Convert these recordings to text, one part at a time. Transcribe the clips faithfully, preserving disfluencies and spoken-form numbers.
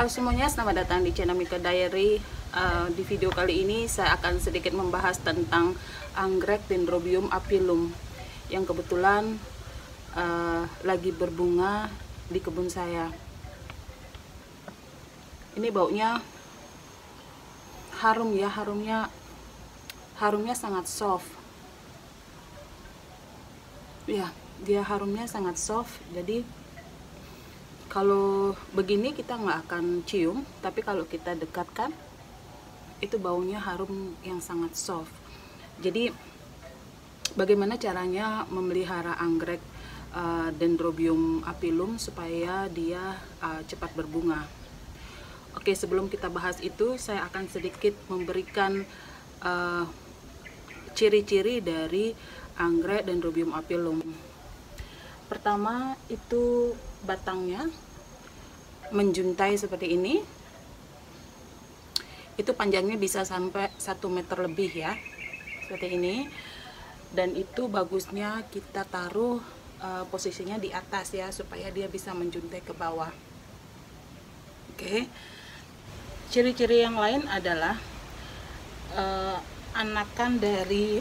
Halo semuanya, selamat datang di channel Mika Diary. Uh, di video kali ini saya akan sedikit membahas tentang anggrek Dendrobium aphyllum yang kebetulan uh, lagi berbunga di kebun saya. Ini baunya harum ya, harumnya harumnya sangat soft. Ya, dia harumnya sangat soft. Jadi kalau begini kita nggak akan cium, tapi kalau kita dekatkan itu baunya harum yang sangat soft. Jadi bagaimana caranya memelihara anggrek uh, Dendrobium aphyllum supaya dia uh, cepat berbunga? Oke, sebelum kita bahas itu, saya akan sedikit memberikan uh, ciri-ciri dari anggrek Dendrobium aphyllum. Pertama itu batangnya menjuntai seperti ini. Itu panjangnya bisa sampai satu meter lebih ya, seperti ini. Dan itu bagusnya kita taruh uh, posisinya di atas ya, supaya dia bisa menjuntai ke bawah. Oke. Ciri-ciri yang lain adalah uh, anakan dari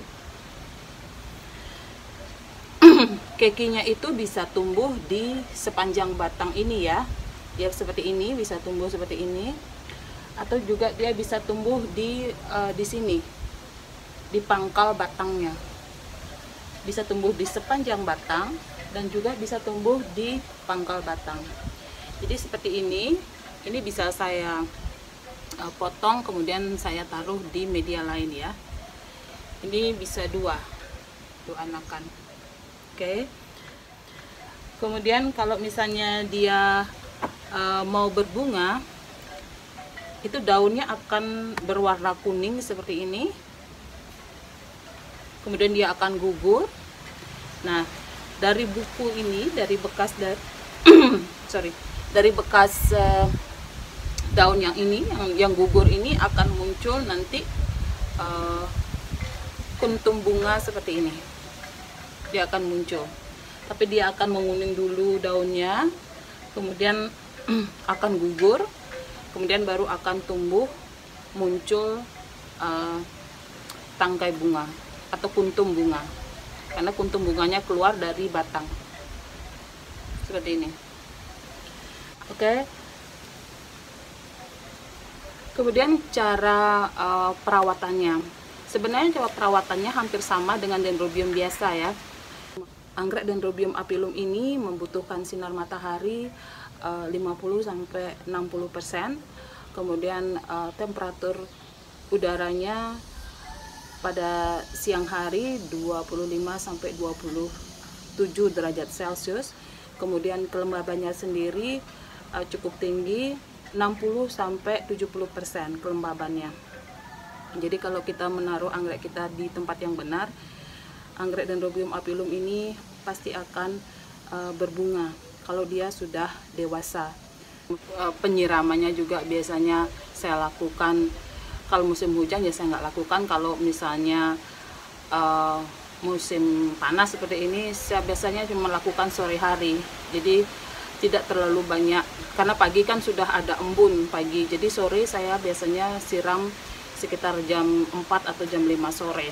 kekinya itu bisa tumbuh di sepanjang batang ini ya. Dia seperti ini, bisa tumbuh seperti ini. Atau juga dia bisa tumbuh di uh, di sini, di pangkal batangnya. Bisa tumbuh di sepanjang batang dan juga bisa tumbuh di pangkal batang. Jadi seperti ini. Ini bisa saya uh, potong, kemudian saya taruh di media lain ya. Ini bisa dua, dua anakan. Oke. Kemudian kalau misalnya dia uh, mau berbunga, itu daunnya akan berwarna kuning seperti ini. Kemudian dia akan gugur. Nah, dari buku ini, dari bekas dari sorry, dari bekas uh, daun yang ini, yang, yang gugur ini akan muncul nanti uh, kuntum bunga seperti ini. Dia akan muncul, tapi dia akan menguning dulu daunnya, kemudian akan gugur, kemudian baru akan tumbuh muncul uh, tangkai bunga atau kuntum bunga, karena kuntum bunganya keluar dari batang seperti ini. Oke. Kemudian cara uh, perawatannya, sebenarnya cara perawatannya hampir sama dengan Dendrobium biasa ya. Anggrek Dendrobium aphyllum ini membutuhkan sinar matahari uh, lima puluh sampai enam puluh persen. Kemudian uh, temperatur udaranya pada siang hari dua puluh lima sampai dua puluh tujuh derajat Celcius. Kemudian kelembabannya sendiri uh, cukup tinggi, enam puluh sampai tujuh puluh persen kelembabannya. Jadi kalau kita menaruh anggrek kita di tempat yang benar, anggrek Dendrobium aphyllum ini pasti akan uh, berbunga kalau dia sudah dewasa. Uh, penyiramannya juga biasanya saya lakukan kalau musim hujan, ya saya nggak lakukan. Kalau misalnya uh, musim panas seperti ini, saya biasanya cuma lakukan sore hari. Jadi tidak terlalu banyak, karena pagi kan sudah ada embun pagi. Jadi sore saya biasanya siram sekitar jam empat atau jam lima sore.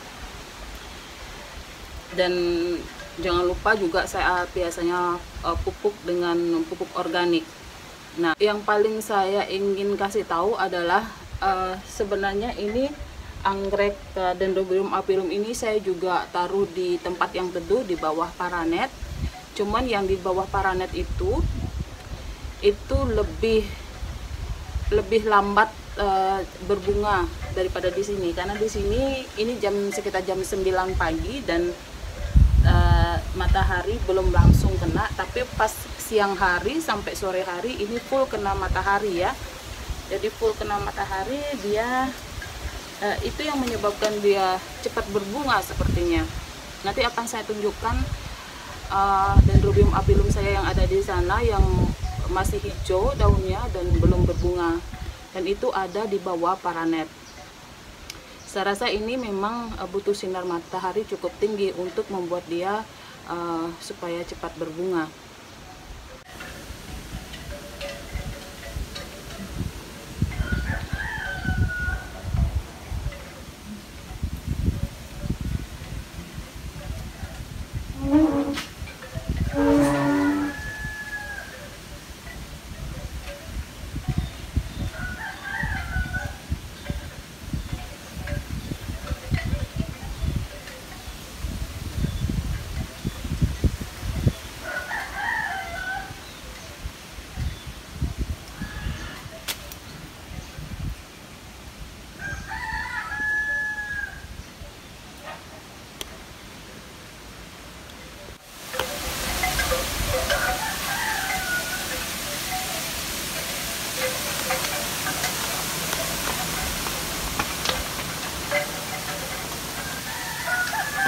Dan jangan lupa juga saya biasanya uh, pupuk dengan pupuk organik. Nah, yang paling saya ingin kasih tahu adalah uh, sebenarnya ini anggrek uh, Dendrobium aphyllum ini saya juga taruh di tempat yang teduh di bawah paranet. Cuman yang di bawah paranet itu itu lebih lebih lambat uh, berbunga daripada di sini, karena di sini ini jam sekitar jam sembilan pagi dan Uh, matahari belum langsung kena, tapi pas siang hari sampai sore hari ini full kena matahari ya. Jadi full kena matahari dia, uh, itu yang menyebabkan dia cepat berbunga sepertinya. Nanti akan saya tunjukkan uh, Dendrobium aphyllum saya yang ada di sana yang masih hijau daunnya dan belum berbunga, dan itu ada di bawah paranet. Saya rasa ini memang uh, butuh sinar matahari cukup tinggi untuk membuat dia uh, supaya cepat berbunga.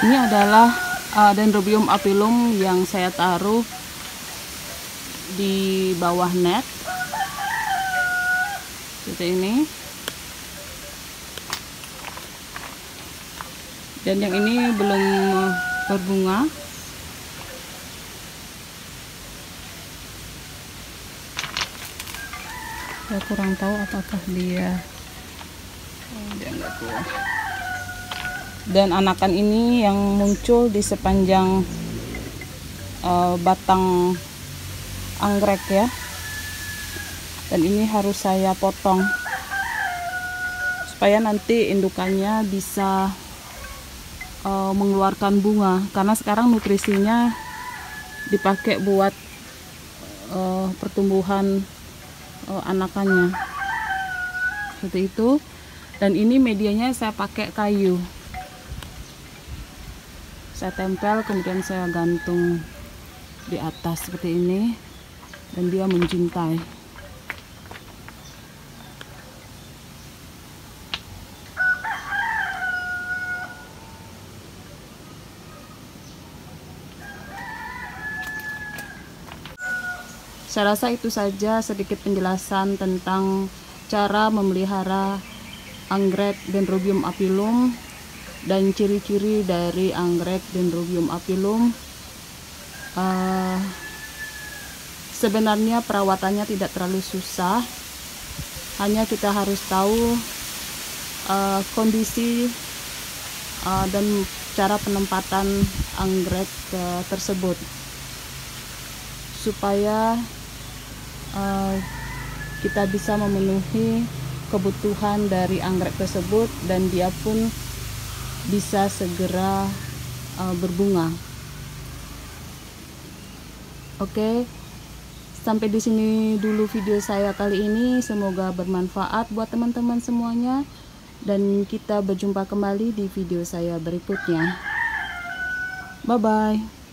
Ini adalah uh, Dendrobium aphyllum yang saya taruh di bawah net seperti ini. Dan yang ini belum berbunga. Saya kurang tahu apakah dia oh, dia enggak tua. Dan anakan ini yang muncul di sepanjang uh, batang anggrek ya. Dan ini harus saya potong supaya nanti indukannya bisa uh, mengeluarkan bunga, karena sekarang nutrisinya dipakai buat uh, pertumbuhan uh, anakannya seperti itu. Dan ini medianya saya pakai kayu, saya tempel kemudian saya gantung di atas seperti ini dan dia menjuntai. Saya rasa itu saja sedikit penjelasan tentang cara memelihara anggrek Dendrobium aphyllum dan ciri-ciri dari anggrek Dendrobium aphyllum. Uh, sebenarnya perawatannya tidak terlalu susah, hanya kita harus tahu uh, kondisi uh, dan cara penempatan anggrek uh, tersebut supaya Uh, kita bisa memenuhi kebutuhan dari anggrek tersebut dan dia pun bisa segera uh, berbunga. Oke, sampai di sini dulu video saya kali ini. Semoga bermanfaat buat teman-teman semuanya dan kita berjumpa kembali di video saya berikutnya. Bye bye.